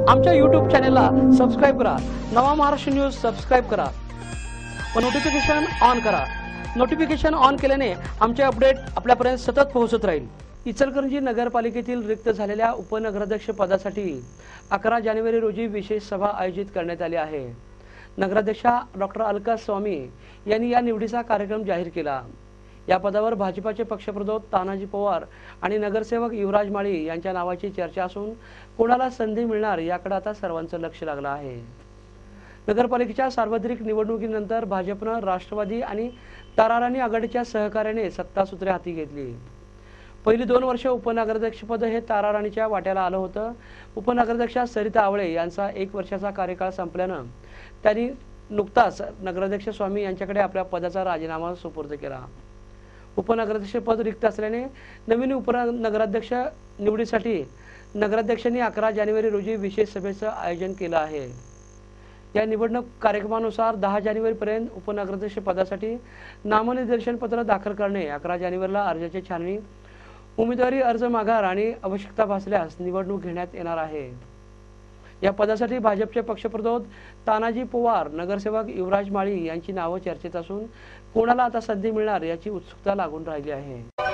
आमच्या YouTube चॅनलला subscribe करा। नवा महाराष्ट्र न्यूज सबस्क्राइब करा व नोटिफिकेशन ऑन करा। नोटिफिकेशन ऑन केल्याने आमचे अपडेट आपल्यापर्यंत सतत पोहोचत राहील। इचलकरंजी नगरपालिकेतील रिक्त झालेल्या उपनगराध्यक्ष पदासाठी 11 जानेवारी रोजी विशेष सभा आयोजित करण्यात आली आहे। नगराध्यक्षा डॉक्टर अलका स्वामी यांनी या निवडीचा कार्यक्रम जाहीर केला। या पदावर भाजपाचे पक्षप्रमुख तानाजी पवार आणि नगरसेवक युवराज माळी यांच्या नावाची चर्चा असून कोणाला संधी मिळणार याकडे आता सर्वांचं लक्ष लागलं आहे। नगरपालिकेच्या सार्वत्रिक निवडणुकीनंतर भाजपने राष्ट्रवादी आणि ताराराणी आघाडीच्या सहकार्याने सत्तासूत्रे हाती घेतली। पहिली 2 वर्ष उपनगराध्यक्षपद हे ताराराणीच्या वाट्याला आलं होतं। उपनगराध्यक्षा सरिता आवळे यांचा 1 वर्षाचा कार्यकाळ संपल्यानं त्यांनी नुकताच नगराध्यक्ष स्वामी यांच्याकडे आपल्या पदाचा राजीनामा सुपूर्द केला। उपनगराध्यक्ष पद रिक्त असल्याने नवीन उपनगराध्यक्ष निवडीसाठी नगराध्यक्षांनी 11 जानेवारी रोजी विशेष सभेचं आयोजन केलं आहे। या निवडणूक कार्यक्रमानुसार 10 जानेवारी पर्यंत उपनगराध्यक्ष पदासाठी नामनिर्देशन पत्र दाखल करणे, 11 जानेवारीला अर्जाची छाननी, उमेदवारी अर्ज माघार आणि आवश्यकता भासल्यास निवडणूक घेण्यात येणार आहे। या पदासाठी भाजपचे पक्षप्रमुख तानाजी पवार, नगरसेवक युवराज माळी यांची नावे चर्चेत असून कोणाला आता संधी मिळणार याची उत्सुकता लागून राहिली आहे।